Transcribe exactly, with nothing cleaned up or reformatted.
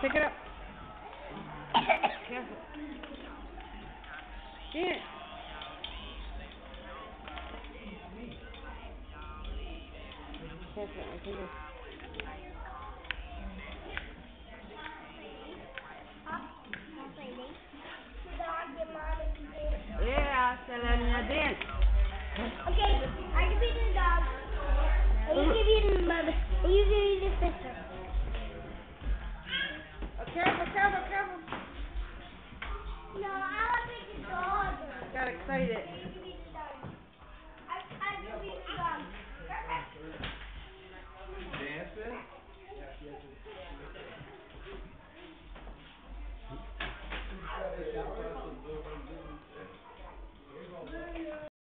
Pick it up. Careful. Shit. Careful, I think it's... Yeah, Selena dance. Okay, I can be the dog. And you can be the mother. And you can